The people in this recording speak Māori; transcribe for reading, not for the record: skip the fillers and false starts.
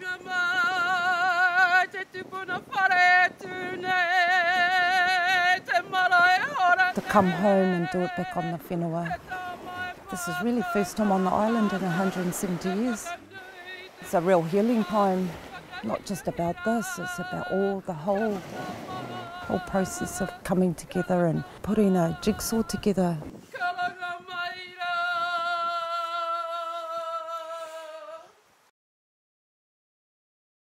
To come home and do it back on the whenua. This is really first time on the island in 170 years. It's a real healing time, not just about this, it's about the whole process of coming together and putting a jigsaw together.